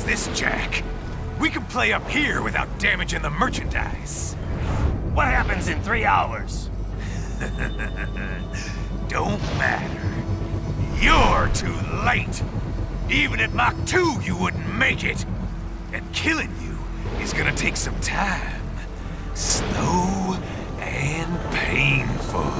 this, Jack. We can play up here without damaging the merchandise. What happens in 3 hours? Don't matter. You're too late. Even at Mach 2, you wouldn't make it. And killing you is gonna take some time. Slow and painful.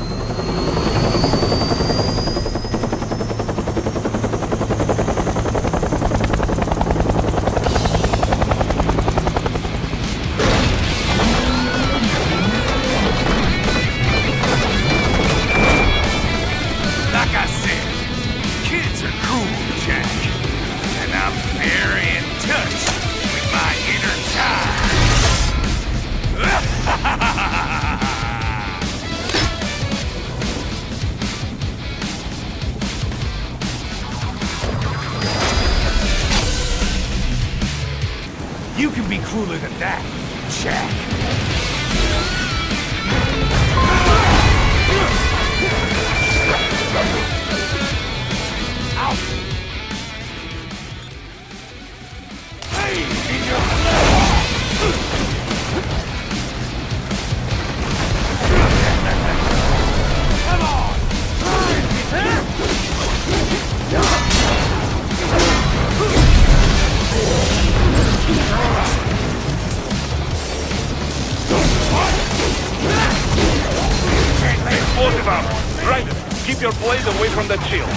You can be crueler than that, Jack. Explosive armor. Ryder, keep your blade away from that shield.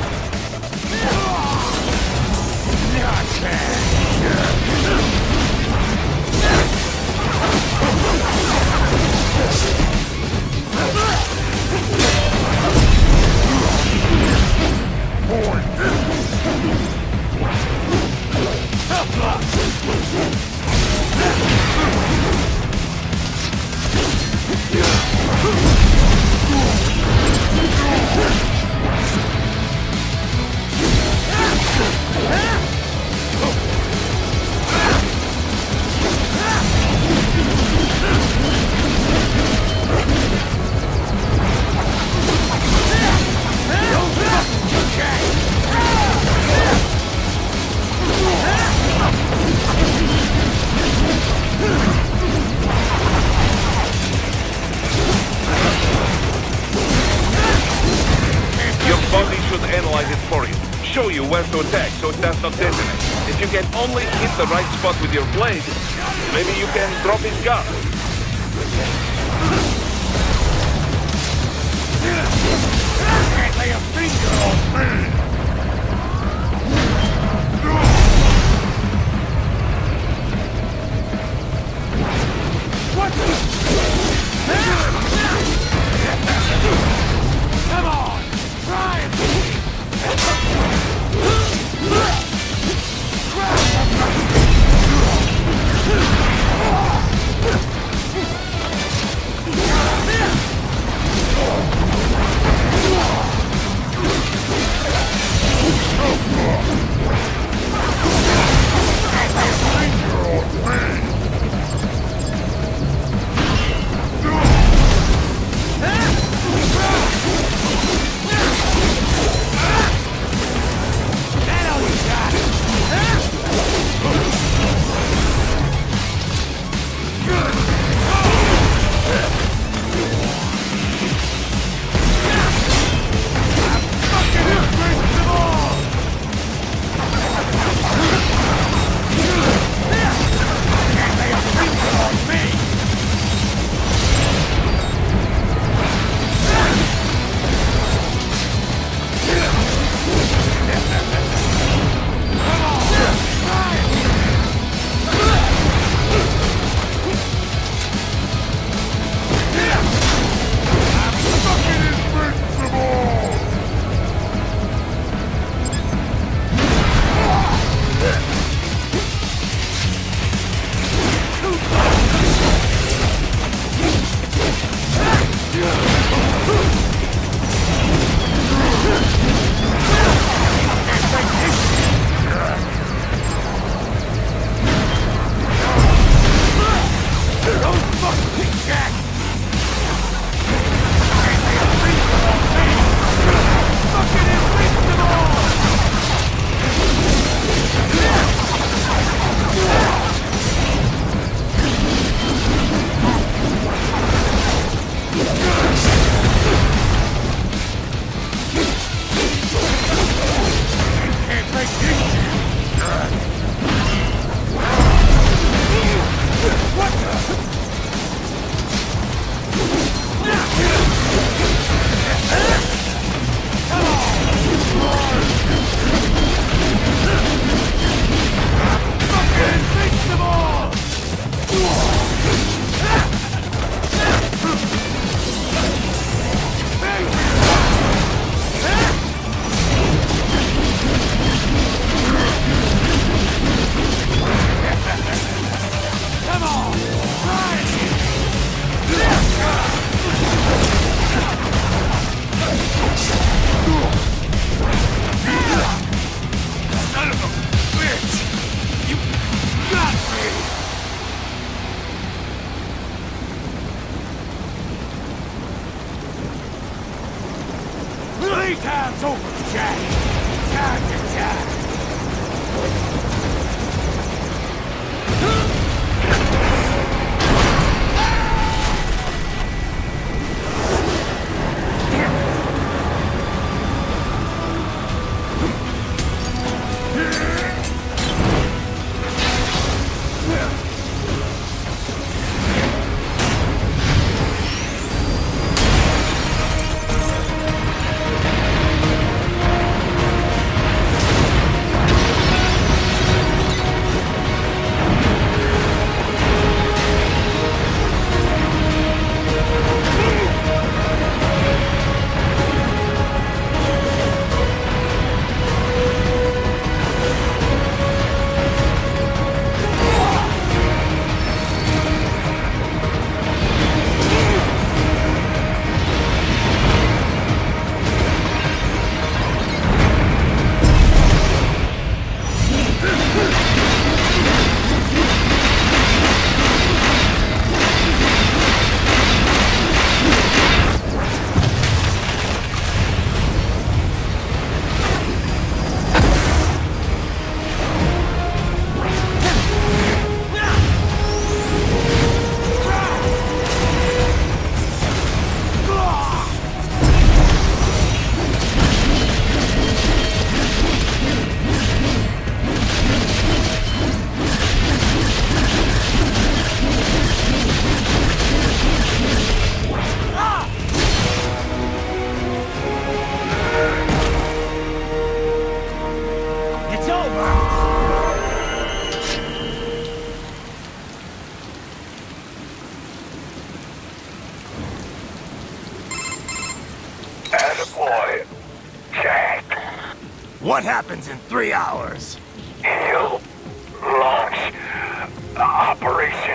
Analyze it for you. Show you where to attack so it does not detonate. If you can only hit the right spot with your blade, maybe you can drop his guard. Can't lay a finger on me! What the? Come on! Try it! Playtime's over, Jack. Time to die. Attaboy, Jack. What happens in 3 hours? He'll launch Operation